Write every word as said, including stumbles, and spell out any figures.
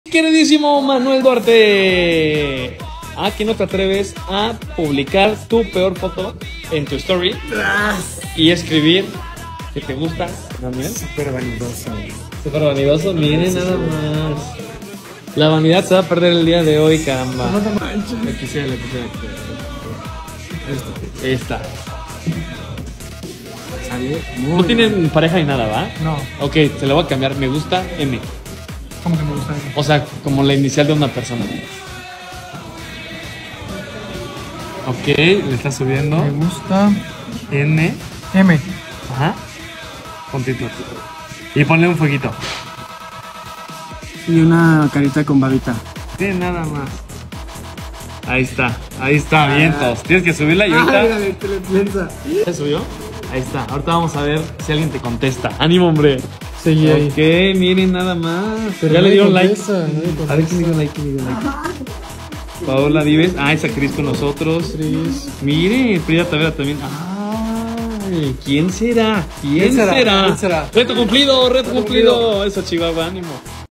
Queridísimo Manuel Duarte, ¿a qué no te atreves a publicar tu peor foto en tu story y escribir que te gusta? ¿No, miren? Súper vanidoso. Súper vanidoso, miren nada más. La vanidad se va a perder el día de hoy, caramba. No te manches. La quisiera, la quisiera. Esta. Esta. Sale muy No tienen mal. pareja ni nada, ¿va? No. Ok, se lo voy a cambiar. Me gusta M. ¿Cómo que me gusta eso? O sea, como la inicial de una persona. Ok, le está subiendo. Me gusta N. M. Ajá. Puntito. Y ponle un fueguito. Y una carita con babita. Tiene nada más. Ahí está, ahí está, vientos. Tienes que subirla y ahorita. ¿Ya subió? Ahí está. Ahorita vamos a ver si alguien te contesta. ¡Ánimo, hombre! Sí, ahí. Ok, miren nada más. Pero ya no le me dieron like. contesta, no me contesta. A ver quién le dio like, quién le dio like. Paola Dives. Ah, esa Cris con nosotros. Tris. Miren, Frida Tavera también. Ay, ¿quién será? ¿Quién, ¿Quién será? será? ¿Quién será? Reto cumplido, reto Reto cumplido. cumplido. Eso, Chihuahua, ánimo.